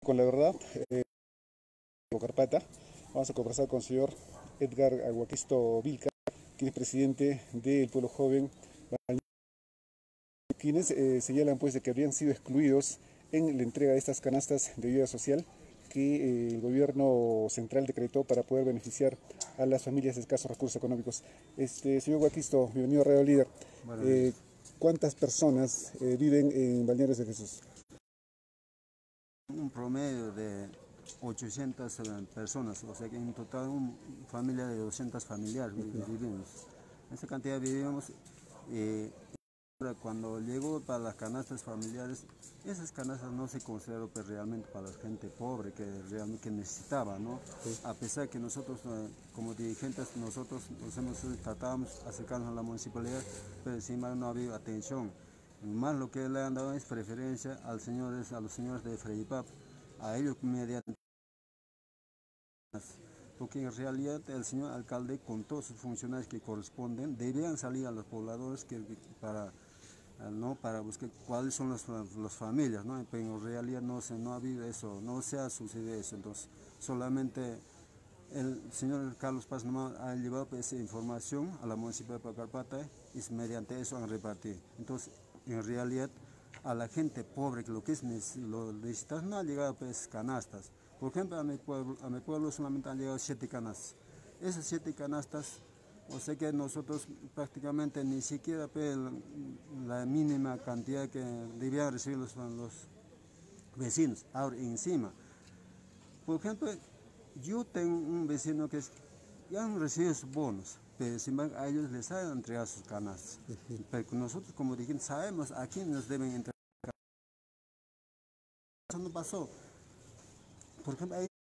Con la verdad, Carpata, vamos a conversar con el señor Edgar Aguaquisto Vilca, quien es presidente del Pueblo Joven, quienes señalan pues de que habrían sido excluidos en la entrega de estas canastas de ayuda social que el gobierno central decretó para poder beneficiar a las familias de escasos recursos económicos. Señor Aguaquisto, bienvenido a Radio Líder. Bueno, ¿Cuántas personas viven en Balnearios de Jesús? un promedio de 800 personas, o sea que en total una familia de 200 familiares vivimos. Esa cantidad vivimos. Cuando llegó para las canastas familiares, esas canastas no se consideraron pues, realmente para la gente pobre que realmente necesitaba, ¿no? Sí. A pesar que nosotros, como dirigentes, nosotros tratábamos acercarnos a la municipalidad, pero encima no había atención. Más lo que le han dado es preferencia a los señores de Fredipap, a ellos mediante. Porque en realidad el señor alcalde con todos sus funcionarios que corresponden debían salir a los pobladores para buscar cuáles son las familias, ¿no? Pero en realidad no ha habido eso, no se ha sucedido eso. Entonces solamente el señor Carlos Paz nomás ha llevado esa información a la municipalidad de Pacarpata y mediante eso han repartido. Entonces en realidad a la gente pobre que lo que es lo necesita no ha llegado pues canastas. Por ejemplo a mi pueblo solamente han llegado 7 canastas. Esas 7 canastas, o sea que nosotros prácticamente ni siquiera pues, la mínima cantidad que debían recibir los vecinos. Ahora encima, por ejemplo, yo tengo un vecino que ya han recibido sus bonos, pero sin embargo a ellos les han entregado sus canastas. Pero nosotros como dijimos, sabemos a quién nos deben entregar. Eso no pasó. Por ejemplo, ahí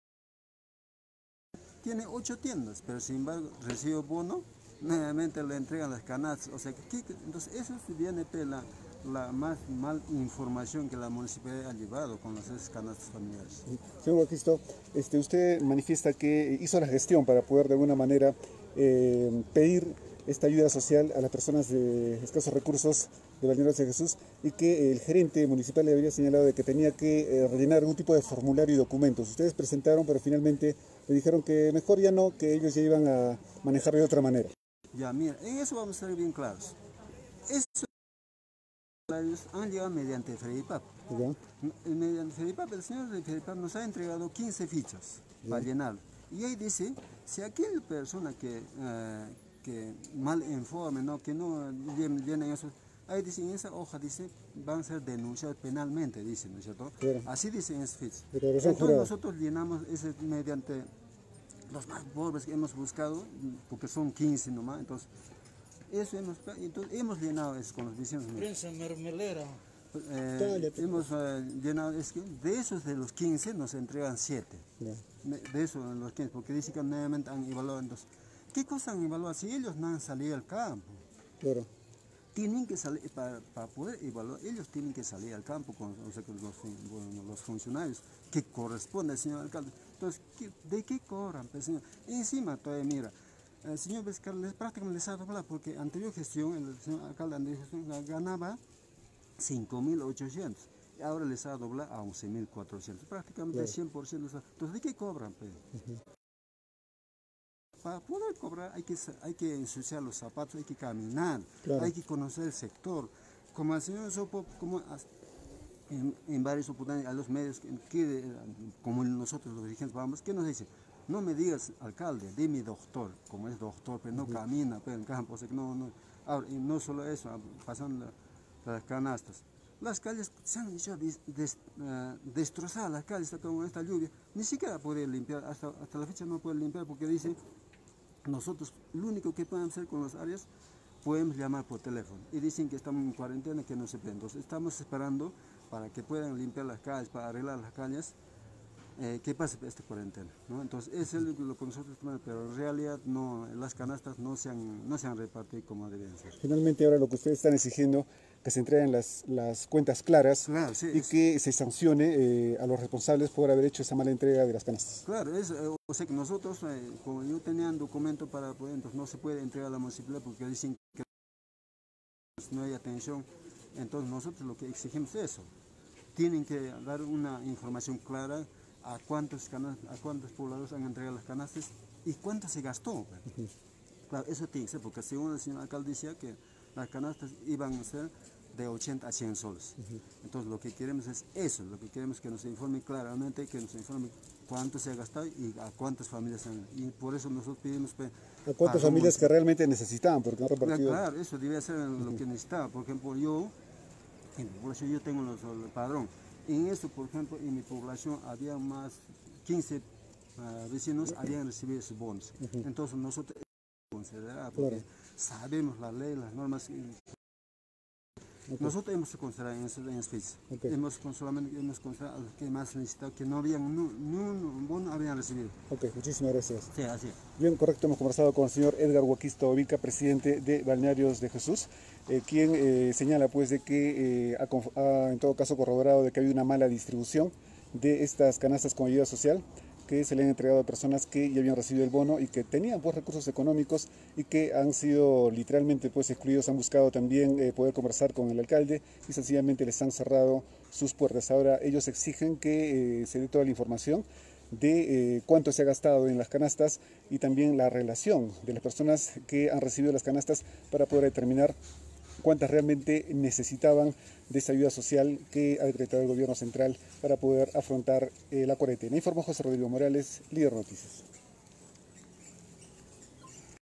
tiene 8 tiendas, pero sin embargo recibió bono, nuevamente le entregan las canastas. O sea, entonces eso viene la más mal información que la municipalidad ha llevado con esas canastas familiares. Señor Aguaquisto, usted manifiesta que hizo la gestión para poder de alguna manera pedir esta ayuda social a las personas de escasos recursos de Balnearios de Jesús y que el gerente municipal le había señalado de que tenía que rellenar algún tipo de formulario y documentos. Ustedes presentaron, pero finalmente le dijeron que mejor ya no, que ellos ya iban a manejarlo de otra manera. Ya, mira, en eso vamos a ser bien claros. Esos salarios han llegado mediante Fredipap. Mediante Fredipap, el señor de Fredipap nos ha entregado 15 fichas para llenar. Y ahí dice, si aquella persona que mal informe, ¿no? Que no llenen eso, ahí dice, en esa hoja dice, van a ser denunciados penalmente, dice, ¿no es cierto? Claro. Así dice en esa ficha. Entonces nosotros llenamos ese mediante los más pobres que hemos buscado, porque son 15 nomás, entonces hemos llenado eso con los vecinos. Prensa mermelera. Hemos llenado, de esos de los 15 nos entregan 7. De esos de los 15, porque dicen que nuevamente han evaluado. Entonces, ¿qué cosa han evaluado? Si ellos no han salido al campo. Claro. Tienen que salir, para poder evaluar, ellos tienen que salir al campo con los funcionarios que corresponde al señor alcalde. Entonces, ¿de qué cobran? Pues, señor? Encima, todavía mira, el señor Vescar prácticamente les ha doblado, porque anterior gestión, el señor alcalde anterior gestión ganaba 5.800, y ahora les ha doblado a 11.400, prácticamente 100%. Entonces, ¿de qué cobran? Pues? Para poder cobrar hay que ensuciar los zapatos, hay que caminar, hay que conocer el sector. Como el señor Sopo, como en varias oportunidades a los medios, como nosotros los dirigentes vamos, ¿qué nos dicen? No me digas alcalde, dime doctor, como es doctor, pero no camina pero en el campo. O sea, ahora, y no solo eso, pasando las canastas. Las calles se han hecho destrozadas, las calles con esta lluvia, ni siquiera puede limpiar, hasta la fecha no puede limpiar porque dice, nosotros lo único que podemos hacer con las áreas, podemos llamar por teléfono y dicen que estamos en cuarentena, que no se puede. Entonces estamos esperando para que puedan limpiar las calles, para arreglar las calles, que pase esta cuarentena, ¿no? Entonces eso es lo que nosotros tomamos, pero en realidad no, las canastas no se han repartido como debían ser. Finalmente ahora lo que ustedes están exigiendo que se entreguen las cuentas claras, claro, sí, y que se sancione a los responsables por haber hecho esa mala entrega de las canastas. Claro, o sea que nosotros, como yo tenía un documento para poder, entonces no se puede entregar a la municipalidad porque dicen que no hay atención, entonces nosotros lo que exigimos es eso. tienen que dar una información clara a cuántos pobladores han entregado las canastas y cuánto se gastó. Claro, eso tiene que ser, porque según el señor alcalde decía que las canastas iban a ser de 80 a 100 soles. Entonces lo que queremos es eso, lo que queremos es que nos informe claramente, que nos informe cuánto se ha gastado y a cuántas familias han. Y por eso nosotros pedimos... ¿A cuántas familias que realmente necesitaban? Porque no repartido. Claro, eso debe ser lo que necesitaba. Por ejemplo, yo tengo el padrón. En esto, por ejemplo, en mi población había más 15 vecinos habían recibido sus bonos. Entonces nosotros considerar, porque sabemos la ley, las normas. Nosotros hemos considerado en esas fechas. Hemos considerado a los que más necesitaban, que no habían, ni un bono habían recibido. Ok, muchísimas gracias. Sí, así es. Bien, correcto, hemos conversado con el señor Edgar Huaquisto Ovica, presidente de Balnearios de Jesús, quien señala pues de que ha en todo caso corroborado de que ha habido una mala distribución de estas canastas con ayuda social que se le han entregado a personas que ya habían recibido el bono y que tenían pues recursos económicos y que han sido literalmente pues excluidos. Han buscado también poder conversar con el alcalde y sencillamente les han cerrado sus puertas. Ahora ellos exigen que se dé toda la información de cuánto se ha gastado en las canastas y también la relación de las personas que han recibido las canastas para poder determinar cuántas realmente necesitaban de esa ayuda social que ha decretado el gobierno central para poder afrontar la cuarentena. Informó José Rodrigo Morales, Líder Noticias.